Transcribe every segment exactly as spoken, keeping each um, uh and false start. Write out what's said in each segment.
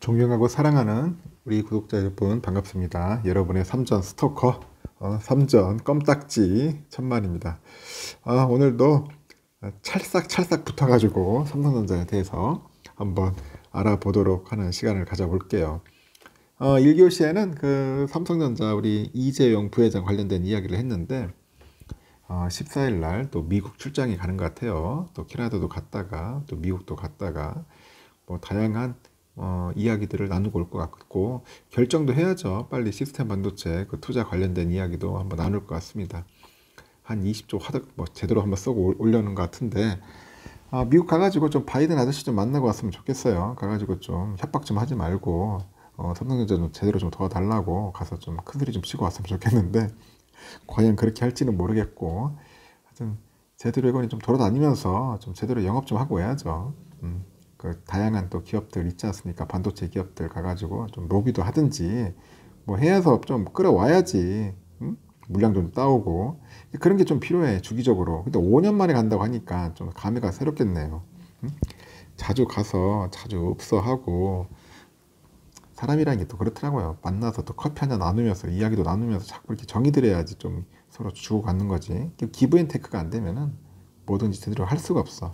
존경하고 사랑하는 우리 구독자 여러분 반갑습니다. 여러분의 삼전 스토커 어, 삼전 껌딱지 천만입니다. 아, 오늘도 찰싹찰싹 붙어가지고 삼성전자에 대해서 한번 알아보도록 하는 시간을 가져볼게요. 어, 일 교시에는 그 삼성전자 우리 이재용 부회장 관련된 이야기를 했는데 어, 십사 일 날 또 미국 출장이 가는 것 같아요. 또 캐나다도 갔다가 또 미국도 갔다가 뭐 다양한 어, 이야기들을 나누고 올 것 같고 결정도 해야죠. 빨리 시스템 반도체 그 투자 관련된 이야기도 한번 나눌 것 같습니다. 한 이십 조 화덕 뭐 제대로 한번 쏘고 올려는 것 같은데 아, 미국 가가지고 좀 바이든 아저씨 좀 만나고 왔으면 좋겠어요. 가가지고 좀 협박 좀 하지 말고 어, 삼성전자 좀 제대로 좀 도와달라고 가서 좀 큰소리 좀 치고 왔으면 좋겠는데 과연 그렇게 할지는 모르겠고 하여튼 제대로 이거는 좀 돌아다니면서 좀 제대로 영업 좀 하고 와야죠. 음. 그 다양한 또 기업들 있지 않습니까? 반도체 기업들 가가지고 좀 로비도 하든지 뭐 해서 좀 끌어와야지. 응? 물량 좀 따오고 그런 게 좀 필요해 주기적으로. 근데 오 년 만에 간다고 하니까 좀 감회가 새롭겠네요. 응? 자주 가서 자주 읍서하고 사람이라는 게 또 그렇더라고요. 만나서 또 커피 한잔 나누면서 이야기도 나누면서 자꾸 이렇게 정이 들어야지 좀 서로 주고 받는 거지. 기브앤테이크가 안 되면은 뭐든지 제대로 할 수가 없어.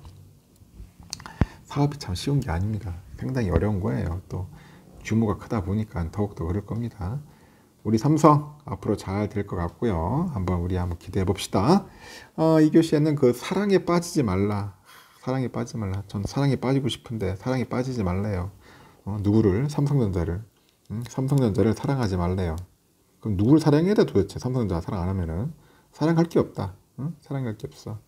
사업이 참 쉬운 게 아닙니다. 상당히 어려운 거예요. 또 규모가 크다 보니까 더욱더 그럴 겁니다. 우리 삼성 앞으로 잘 될 것 같고요. 한번 우리 한번 기대해 봅시다. 어, 이 교시에는 그 사랑에 빠지지 말라. 사랑에 빠지지 말라. 전 사랑에 빠지고 싶은데 사랑에 빠지지 말래요. 어, 누구를? 삼성전자를. 응? 삼성전자를 사랑하지 말래요. 그럼 누굴 사랑해야 돼 도대체? 삼성전자 사랑 안 하면은 사랑할 게 없다. 응? 사랑할 게 없어.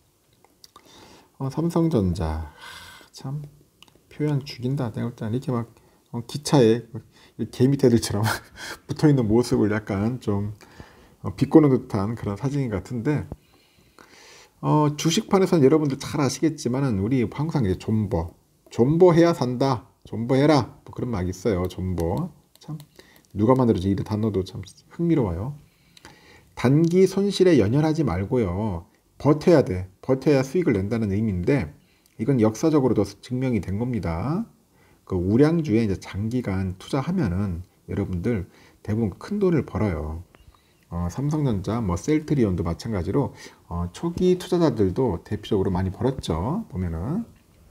어, 삼성전자 참 표현 죽인다. 내가 볼 때는 이렇게 막 어, 기차에 개미떼들처럼 붙어있는 모습을 약간 좀 어, 비꼬는 듯한 그런 사진 같은데 어, 주식판에서는 여러분들 잘 아시겠지만은 우리 항상 이제 존버 존버해야 산다. 존버해라. 뭐 그런 말 있어요. 존버 참 누가 만들어지 이 단어도 참 흥미로워요. 단기 손실에 연연하지 말고요. 버텨야 돼. 버텨야 수익을 낸다는 의미인데 이건 역사적으로도 증명이 된 겁니다. 그 우량주에 이제 장기간 투자하면은 여러분들 대부분 큰 돈을 벌어요. 어, 삼성전자, 뭐 셀트리온도 마찬가지로 어, 초기 투자자들도 대표적으로 많이 벌었죠. 보면은.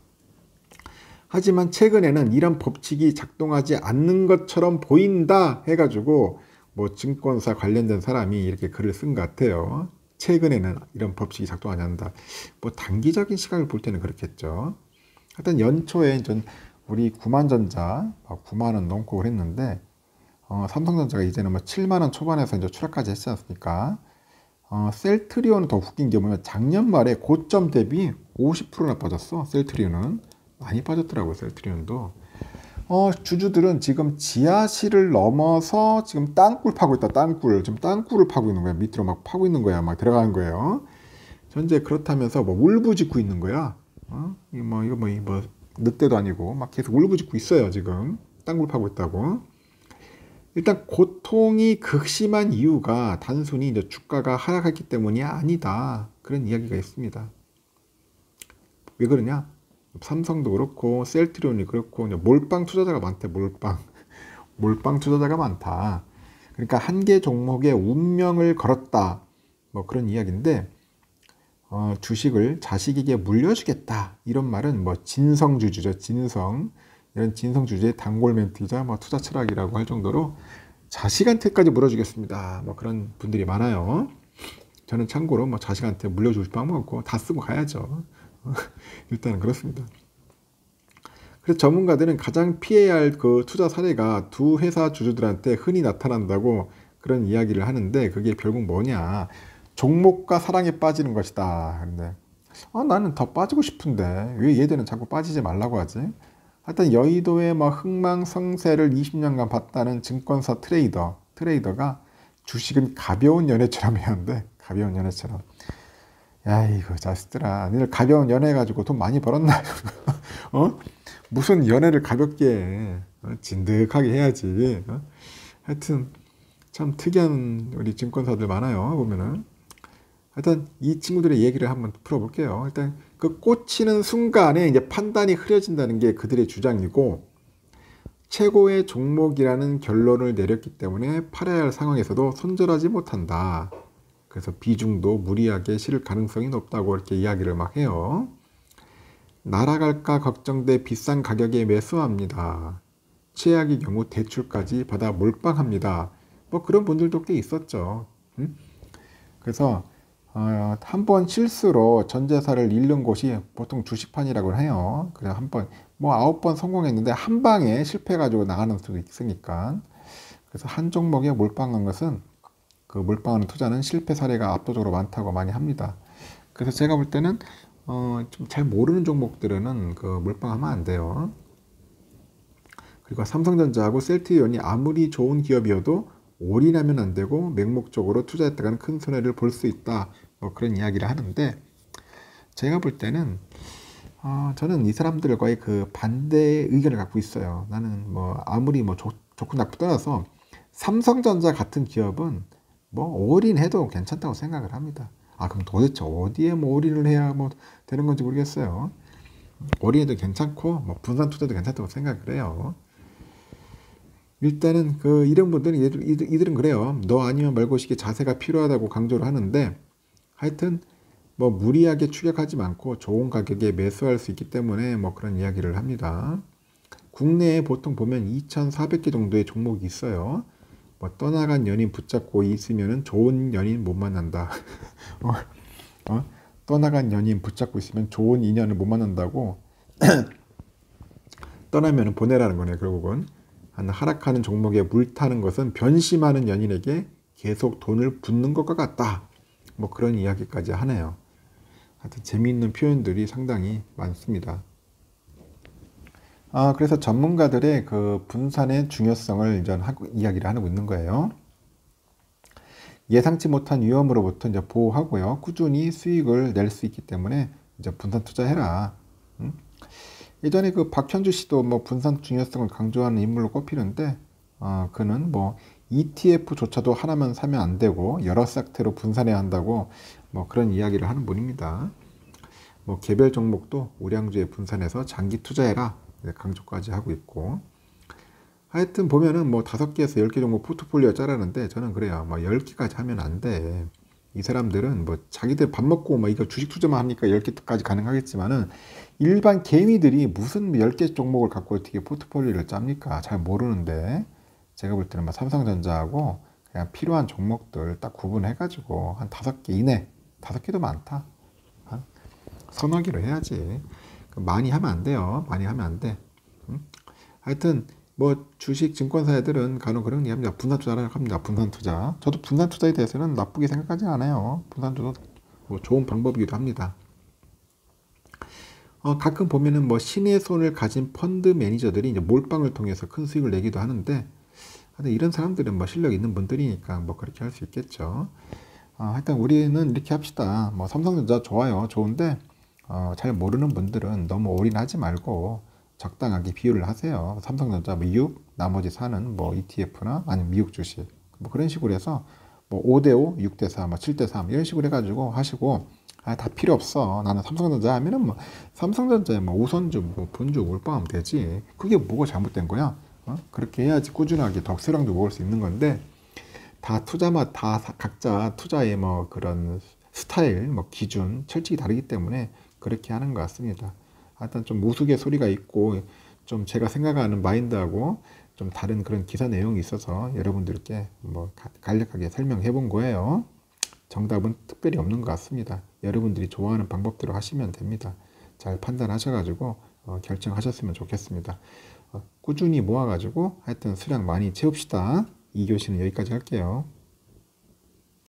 하지만 최근에는 이런 법칙이 작동하지 않는 것처럼 보인다 해가지고 뭐 증권사 관련된 사람이 이렇게 글을 쓴 것 같아요. 최근에는 이런 법칙이 작동하지 않는다. 뭐 단기적인 시각을 볼 때는 그렇겠죠. 하여튼 연초에 전 우리 구만전자 구만 원 넘고 그랬는데 어, 삼성전자가 이제는 뭐 칠만 원 초반에서 이제 추락까지 했지 않습니까? 어, 셀트리온은 더 웃긴 게 뭐냐면 작년 말에 고점 대비 오십 퍼센트나 빠졌어. 셀트리온은 많이 빠졌더라고요. 셀트리온도. 어, 주주들은 지금 지하실을 넘어서 지금 땅굴 파고 있다. 땅굴. 지금 땅굴을 파고 있는 거야. 밑으로 막 파고 있는 거야. 막 들어가는 거예요. 현재 그렇다면서 뭐 울부짖고 있는 거야. 어? 이거 뭐 이거 뭐, 뭐 늑대도 아니고 막 계속 울부짖고 있어요. 지금 땅굴 파고 있다고. 일단 고통이 극심한 이유가 단순히 이제 주가가 하락했기 때문이 아니다. 그런 이야기가 있습니다. 왜 그러냐? 삼성도 그렇고 셀트리온이 그렇고 몰빵 투자자가 많대. 몰빵 몰빵 투자자가 많다. 그러니까 한 개 종목에 운명을 걸었다. 뭐 그런 이야기인데 어, 주식을 자식에게 물려주겠다. 이런 말은 뭐 진성주주죠. 진성 이런 진성주주의 단골 멘트이자 뭐 투자 철학이라고 할 정도로 자식한테까지 물어주겠습니다. 뭐 그런 분들이 많아요. 저는 참고로 뭐 자식한테 물려주고 싶은 마음 없고 다 쓰고 가야죠. 일단은 그렇습니다. 그래서 전문가들은 가장 피해야 할 그 투자 사례가 두 회사 주주들한테 흔히 나타난다고 그런 이야기를 하는데 그게 결국 뭐냐? 종목과 사랑에 빠지는 것이다. 근데 아, 나는 더 빠지고 싶은데 왜 얘들은 자꾸 빠지지 말라고 하지? 하여튼 여의도의 뭐 흥망성쇠를 이십 년간 봤다는 증권사 트레이더 트레이더가 주식은 가벼운 연애처럼 해야 한대. 가벼운 연애처럼. 야, 이거 자식들아, 니들 가벼운 연애 해가지고 돈 많이 벌었나? 어? 무슨 연애를 가볍게 해? 어? 진득하게 해야지. 어? 하여튼 참 특이한 우리 증권사들 많아요. 보면은. 하여튼 이 친구들의 얘기를 한번 풀어볼게요. 일단 그 꽂히는 순간에 이제 판단이 흐려진다는 게 그들의 주장이고 최고의 종목이라는 결론을 내렸기 때문에 팔아야 할 상황에서도 손절하지 못한다. 그래서 비중도 무리하게 실을 가능성이 높다고 이렇게 이야기를 막 해요. 날아갈까 걱정돼 비싼 가격에 매수합니다. 최악의 경우 대출까지 받아 몰빵합니다. 뭐 그런 분들도 꽤 있었죠. 음? 그래서 어, 한 번 실수로 전 재산을 잃는 곳이 보통 주식판이라고 해요. 그래서 한 번, 뭐 아홉 번 성공했는데 한 방에 실패해가지고 나가는 수도 있으니까. 그래서 한 종목에 몰빵한 것은 그 몰빵하는 투자는 실패 사례가 압도적으로 많다고 많이 합니다. 그래서 제가 볼 때는 어, 좀 잘 모르는 종목들은 그 몰빵하면 안 돼요. 그리고 삼성전자하고 셀트리온이 아무리 좋은 기업이어도 올인하면 안 되고 맹목적으로 투자했다가는 큰 손해를 볼 수 있다. 뭐 그런 이야기를 하는데 제가 볼 때는 어, 저는 이 사람들과의 그 반대의 의견을 갖고 있어요. 나는 뭐 아무리 뭐 좋, 좋고 나쁘 떠나서 삼성전자 같은 기업은 뭐 올인해도 괜찮다고 생각을 합니다. 아 그럼 도대체 어디에 뭐 올인을 해야 뭐 되는 건지 모르겠어요. 올인해도 괜찮고 뭐 분산 투자도 괜찮다고 생각을 해요. 일단은 그 이런 분들은 이들, 이들, 이들은 그래요. 너 아니면 말고식의 자세가 필요하다고 강조를 하는데 하여튼 뭐 무리하게 추격하지 않고 좋은 가격에 매수할 수 있기 때문에 뭐 그런 이야기를 합니다. 국내에 보통 보면 이천사백 개 정도의 종목이 있어요. 뭐 떠나간 연인 붙잡고 있으면 좋은 연인 못 만난다. 어, 어? 떠나간 연인 붙잡고 있으면 좋은 인연을 못 만난다고 떠나면 보내라는 거네 결국은. 하락하는 종목에 물타는 것은 변심하는 연인에게 계속 돈을 붓는 것과 같다. 뭐 그런 이야기까지 하네요. 하여튼 재미있는 표현들이 상당히 많습니다. 아, 그래서 전문가들의 그 분산의 중요성을 이제 하고, 이야기를 하고 있는 거예요. 예상치 못한 위험으로부터 이제 보호하고요. 꾸준히 수익을 낼 수 있기 때문에 이제 분산 투자해라. 응? 예전에 그 박현주 씨도 뭐 분산 중요성을 강조하는 인물로 꼽히는데, 어, 그는 뭐 이티에프조차도 하나만 사면 안 되고 여러 섹터로 분산해야 한다고 뭐 그런 이야기를 하는 분입니다. 뭐 개별 종목도 우량주에 분산해서 장기 투자해라 강조까지 하고 있고. 하여튼 보면은 뭐 다섯 개에서 열 개 정도 포트폴리오 짜라는데 저는 그래요. 뭐 열 개까지 하면 안 돼. 이 사람들은 뭐 자기들 밥 먹고 뭐 이거 주식 투자만 하니까 열 개까지 가능하겠지만은 일반 개미들이 무슨 열 개 종목을 갖고 어떻게 포트폴리오를 짭니까? 잘 모르는데 제가 볼 때는 뭐 삼성전자하고 그냥 필요한 종목들 딱 구분해가지고 한 다섯 개 이내, 다섯 개도 많다. 한 서너 개로 해야지. 많이 하면 안 돼요. 많이 하면 안 돼. 응? 하여튼 뭐 주식 증권사 애들은 간혹 그런 얘기 합니다. 분산 투자라고 합니다. 분산 투자. 저도 분산 투자에 대해서는 나쁘게 생각하지 않아요. 분산 투자 뭐 좋은 방법이기도 합니다. 어, 가끔 보면은 뭐 신의 손을 가진 펀드 매니저들이 이제 몰빵을 통해서 큰 수익을 내기도 하는데, 하여튼 이런 사람들은 뭐 실력 있는 분들이니까 뭐 그렇게 할 수 있겠죠. 어, 하여튼 우리는 이렇게 합시다. 뭐 삼성전자 좋아요. 좋은데, 어, 잘 모르는 분들은 너무 올인하지 말고 적당하게 비율을 하세요. 삼성전자 뭐 육, 나머지 사는 뭐 이티에프나 아니면 미국 주식 뭐 그런 식으로 해서 뭐 오 대 오, 육 대 사, 뭐 칠 대 삼 이런 식으로 해가지고 하시고, 아, 다 필요 없어. 나는 삼성전자 하면은 뭐 삼성전자에 뭐 우선주, 뭐 본주 몰빵하면 되지. 그게 뭐가 잘못된 거야? 어? 그렇게 해야지 꾸준하게 덕수랑도 먹을 수 있는 건데, 다 투자마다 다 각자 투자의 뭐 그런 스타일, 뭐 기준, 철칙이 다르기 때문에 그렇게 하는 것 같습니다. 하여튼 좀 우스갯 소리가 있고 좀 제가 생각하는 마인드하고 좀 다른 그런 기사 내용이 있어서 여러분들께 뭐 간략하게 설명해 본 거예요. 정답은 특별히 없는 것 같습니다. 여러분들이 좋아하는 방법대로 하시면 됩니다. 잘 판단하셔가지고 어, 결정하셨으면 좋겠습니다. 어, 꾸준히 모아가지고 하여튼 수량 많이 채웁시다. 이 교시는 여기까지 할게요.